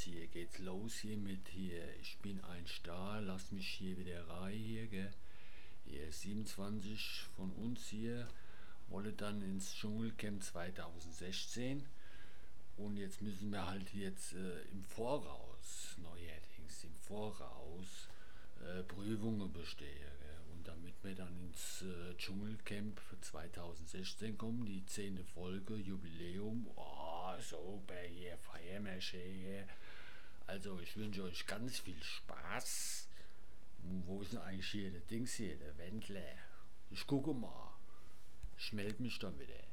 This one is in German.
jetzt hier geht's los hier mit hier, ich bin ein Star, lass mich hier wieder rein hier, gell? Hier 27 von uns hier wolle dann ins Dschungelcamp 2016 und jetzt müssen wir halt jetzt im Voraus, neuerdings im Voraus, Prüfungen bestehen. Gell? Und damit wir dann ins Dschungelcamp für 2016 kommen, die 10. Folge, Jubiläum, oh, super, hier feiern wir schön. Hier. Also ich wünsche euch ganz viel Spaß. Wo ist denn eigentlich hier der Dings hier, der Wendler? Ich gucke mal. Ich melde mich dann wieder.